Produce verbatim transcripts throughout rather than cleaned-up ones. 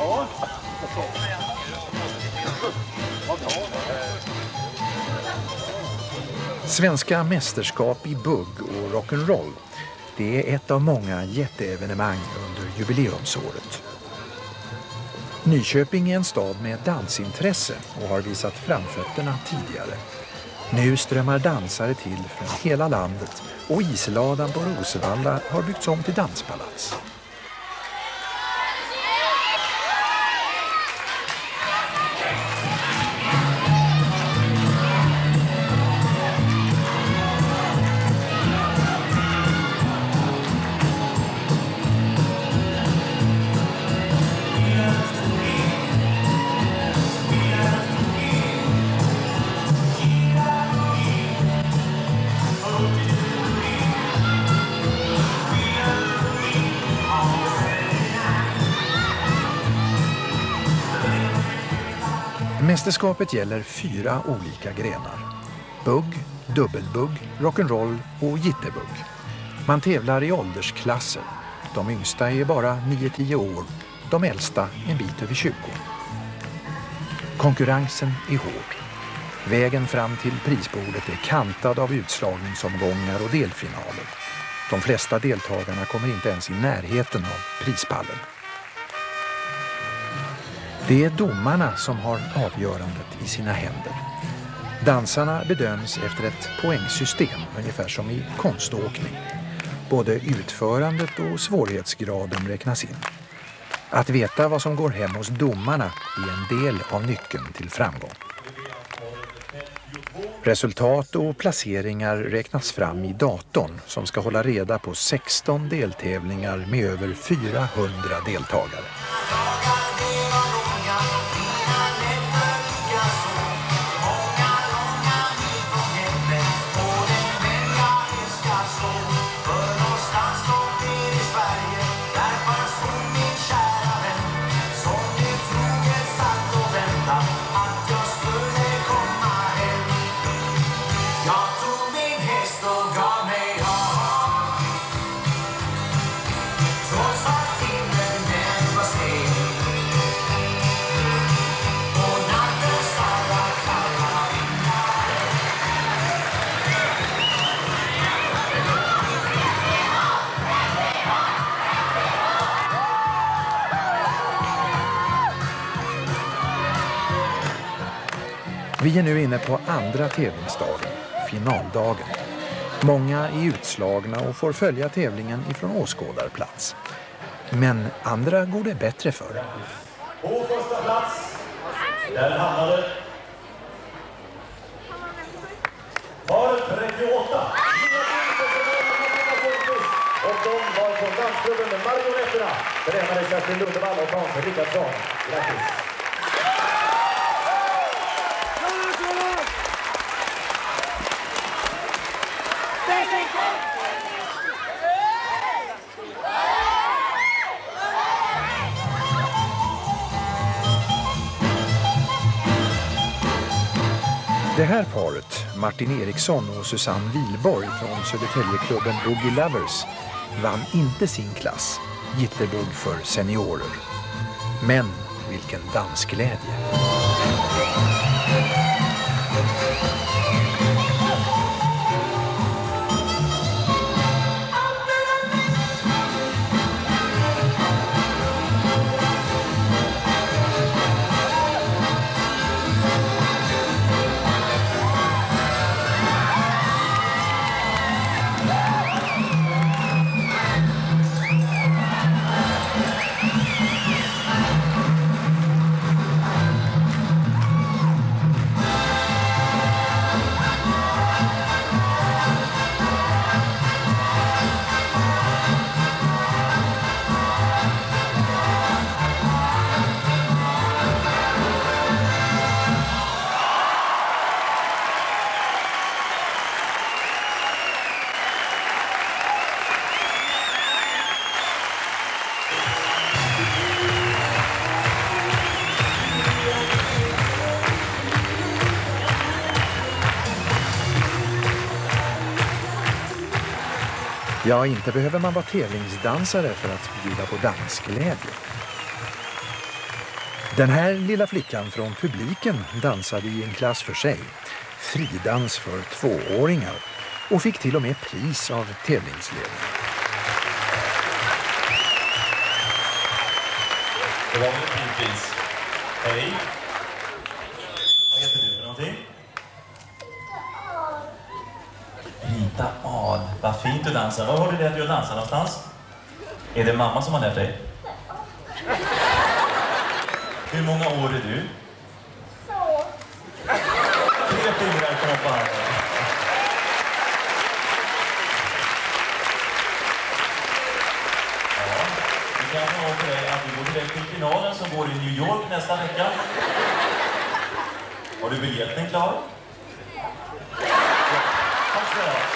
Svenska mästerskap i bugg och rock'n'roll, det är ett av många jätteevenemang under jubileumsåret. Nyköping är en stad med dansintresse och har visat framfötterna tidigare. Nu strömmar dansare till från hela landet och isladan på Rosevalla har byggts om till danspalats. Mästerskapet gäller fyra olika grenar. Bugg, dubbelbugg, rock'n'roll och jitterbugg. Man tävlar i åldersklasser. De yngsta är bara nio till tio år, de äldsta en bit över tjugo. Konkurrensen är hård. Vägen fram till prisbordet är kantad av utslagningsomgångar och delfinaler. De flesta deltagarna kommer inte ens i närheten av prispallen. Det är domarna som har avgörandet i sina händer. Dansarna bedöms efter ett poängsystem, ungefär som i konståkning. Både utförandet och svårighetsgraden räknas in. Att veta vad som går hem hos domarna är en del av nyckeln till framgång. Resultat och placeringar räknas fram i datorn som ska hålla reda på sexton deltävlingar med över fyrahundra deltagare. Vi är nu inne på andra tävlingsdagen, finaldagen. Många är utslagna och får följa tävlingen ifrån åskådarplats. Men andra går det bättre för. På första plats, där hamnade paret trettioåtta. Och de var på dansklubben med Marionetterna. Tränare Kerstin Lundevall och Hans Rickardsson. Grattis! Det här paret, Martin Eriksson och Susanne Wilborg från Södertäljeklubben Boogie Lovers, vann inte sin klass, jitterbugg för seniorer. Men vilken dansglädje! Ja, inte behöver man vara tävlingsdansare för att bjuda på dansglädje. Den här lilla flickan från publiken dansade i en klass för sig, fridans för tvååringar, och fick till och med pris av tävlingsledningen. Det var väl ett fint pris. Hej. Vad heter du för någonting? Rita Ad. Vad fint du dansar. Var har du det att du dansar någonstans? Är det mamma som har lärt dig? Hur många år är du? Så. Tre fingrar kommer på handen. Ja, vi kan tala om för dig att du går direkt till finalen som går i New York nästa vecka. Har du biljetten klar? Tack så mycket.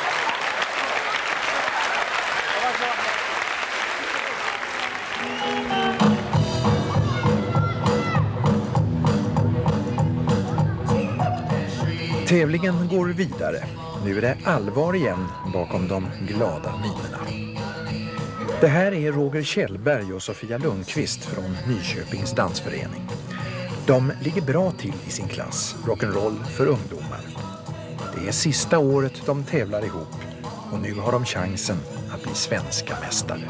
Tävlingen går vidare. Nu är det allvar igen bakom de glada minerna. Det här är Roger Kjellberg och Sofia Lundqvist från Nyköpings dansförening. De ligger bra till i sin klass, rock'n'roll för ungdomar. Det är sista året de tävlar ihop och nu har de chansen att bli svenska mästare.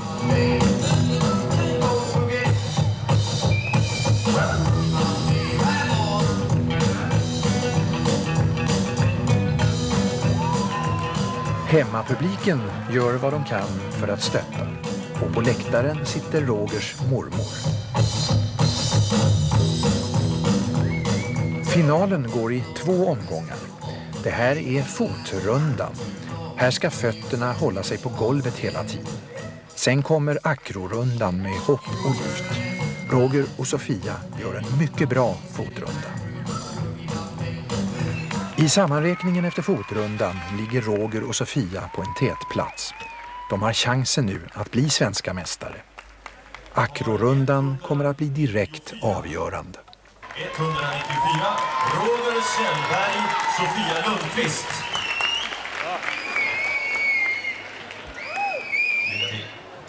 Hemmapubliken gör vad de kan för att stötta. Och på läktaren sitter Rogers mormor. Finalen går i två omgångar. Det här är fotrundan. Här ska fötterna hålla sig på golvet hela tiden. Sen kommer akrorundan med hopp och lyft. Roger och Sofia gör en mycket bra fotrunda. I sammanräkningen efter fotrundan ligger Roger och Sofia på en tätplats. De har chansen nu att bli svenska mästare. Akrorundan kommer att bli direkt avgörande. etthundranittiofyra, Roger Kjellberg, Sofia Lundqvist. Lycka till.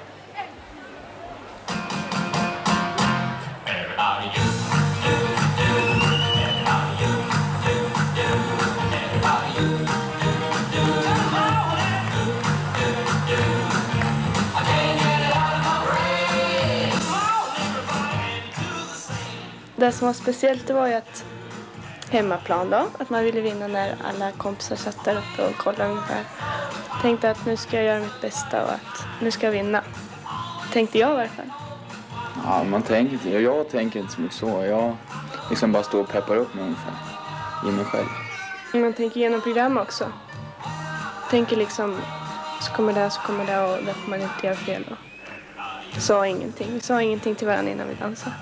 Det som var speciellt det var ju att hemmaplan då, att man ville vinna när alla kompisar satt där uppe och kollade ungefär. Tänkte att nu ska jag göra mitt bästa och att nu ska jag vinna. Tänkte jag i alla fall. Ja, man tänker inte, jag tänker inte så mycket så. Jag liksom bara står och peppar upp mig ungefär i mig själv. Man tänker igenom program också. Tänker liksom, så kommer det, så kommer det och där får man inte göra fel då. Sa ingenting, vi sa ingenting till varandra innan vi dansade.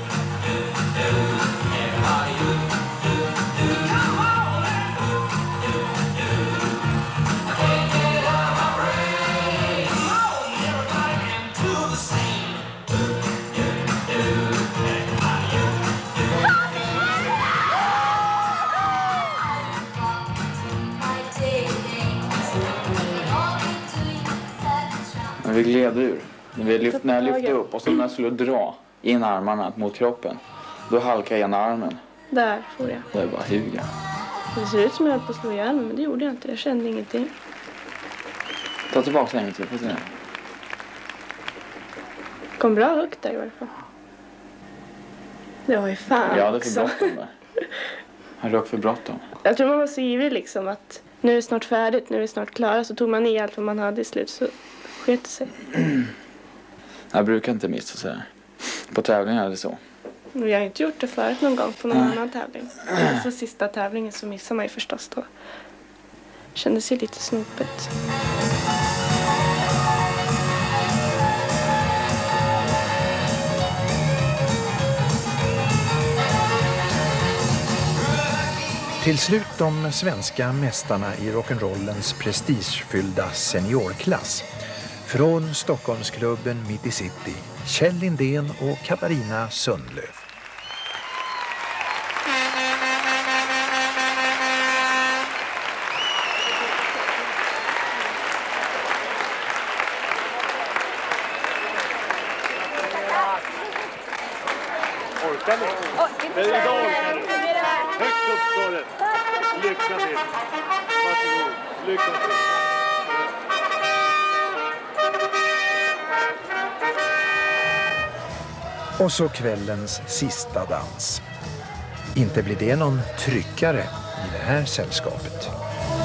Vi gled ur. När, vi lyft, när jag lyfte upp och så när jag skulle dra in armarna mot kroppen, då halkade jag ena armen. Där får jag. Det är bara huga. Det ser ut som jag höll på att slå ihjäl mig, men det gjorde jag inte. Jag kände ingenting. Ta tillbaka en till, får se. Kom bra högt där i alla fall. Det var ju fan Ja, det är också. för bråttom där. Han rök för bråttom. Jag tror man var så ivrig liksom att nu är det snart färdigt, nu är det snart klara. Så tog man i allt vad man hade i slut så sket det sig. Jag brukar inte missa så här. På tävlingar är det så. Men jag har inte gjort det förut någon gång på någon mm. annan tävling. Så sista tävlingen så missade man ju förstås då. Kändes ju lite snopet. Till slut de svenska mästarna i rock'n'rollens prestigefyllda seniorklass. Från Stockholmsklubben Mitt i City, Kjell Lindén och Katarina Sundlöv. orkar ni? Men idag orkar du. Högt upp står det. Lycka till. Varsågod. Lycka till. Och så kvällens sista dans. Inte blir det någon tryckare i det här sällskapet.